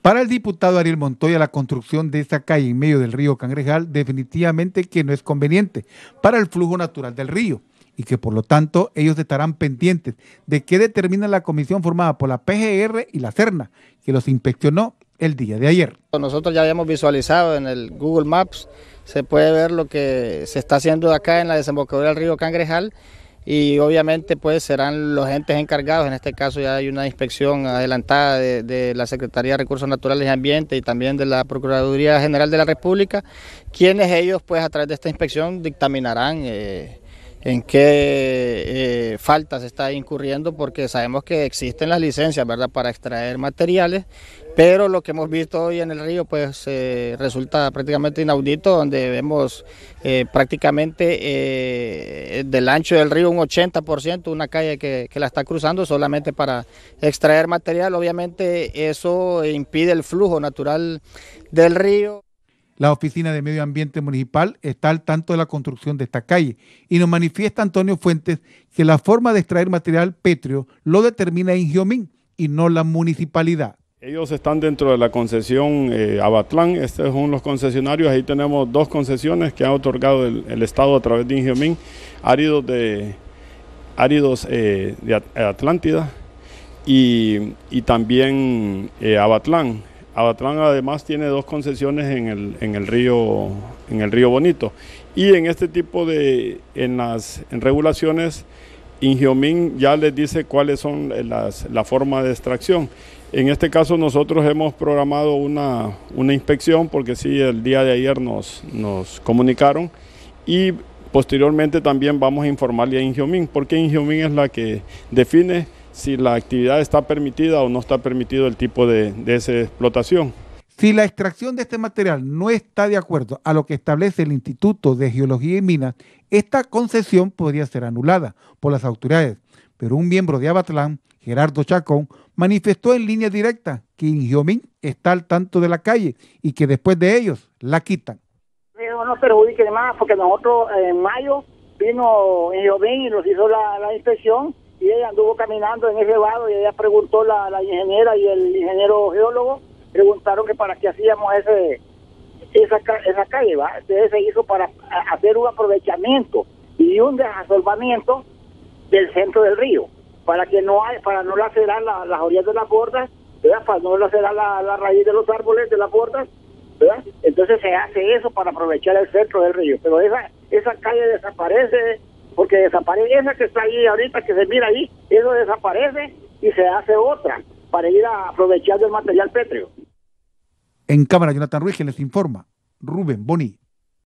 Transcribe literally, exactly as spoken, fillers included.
Para el diputado Ariel Montoya, la construcción de esta calle en medio del río Cangrejal definitivamente que no es conveniente para el flujo natural del río y que por lo tanto ellos estarán pendientes de qué determina la comisión formada por la P G R y la Serna, que los inspeccionó el día de ayer. Nosotros ya habíamos visualizado en el Google Maps, se puede ver lo que se está haciendo acá en la desembocadura del río Cangrejal, y obviamente pues serán los entes encargados. En este caso ya hay una inspección adelantada de, de la Secretaría de Recursos Naturales y Ambiente y también de la Procuraduría General de la República, quienes ellos pues a través de esta inspección dictaminarán eh, en qué eh, faltas está incurriendo, porque sabemos que existen las licencias, ¿verdad?, para extraer materiales, pero lo que hemos visto hoy en el río pues eh, resulta prácticamente inaudito, donde vemos eh, prácticamente eh, del ancho del río un ochenta por ciento, una calle que, que la está cruzando solamente para extraer material. Obviamente eso impide el flujo natural del río. La Oficina de Medio Ambiente Municipal está al tanto de la construcción de esta calle y nos manifiesta Antonio Fuentes que la forma de extraer material pétreo lo determina Ingeomín y no la municipalidad. Ellos están dentro de la concesión eh, Abatlán, este es uno de los concesionarios. Ahí tenemos dos concesiones que ha otorgado el, el Estado a través de Ingeomín, áridos de, áridos, eh, de Atlántida y, y también eh, Abatlán. Abatlán además tiene dos concesiones en el, en el río, en el río Bonito, y en este tipo de, en las en regulaciones, Ingeomín ya les dice cuáles son las, la forma de extracción. En este caso nosotros hemos programado una, una inspección, porque sí, el día de ayer nos, nos comunicaron, y posteriormente también vamos a informarle a Ingeomín, porque Ingeomín es la que define si la actividad está permitida o no está permitido el tipo de, de esa explotación. Si la extracción de este material no está de acuerdo a lo que establece el Instituto de Geología y Minas, esta concesión podría ser anulada por las autoridades, pero un miembro de Abatlán, Gerardo Chacón, manifestó en línea directa que Ingeomín está al tanto de la calle y que después de ellos la quitan. No nos perjudique más, porque nosotros en mayo vino Ingeomín y nos hizo la, la inspección, y ella anduvo caminando en ese vado y ella preguntó, la, la ingeniera y el ingeniero geólogo preguntaron que para qué hacíamos ese esa, esa calle, ¿va? Entonces se hizo para hacer un aprovechamiento y un desasolvamiento del centro del río, para que no hay, para no lacerar la, las orillas de las bordas, ¿verdad?, para no lacerar la, la raíz de los árboles de las bordas, ¿verdad? Entonces se hace eso para aprovechar el centro del río, pero esa esa calle desaparece, porque desaparece esa que está ahí ahorita, que se mira ahí, eso desaparece y se hace otra para ir a aprovechar del material pétreo. En cámara, Jonathan Ruiz, les informa Rubén Boni.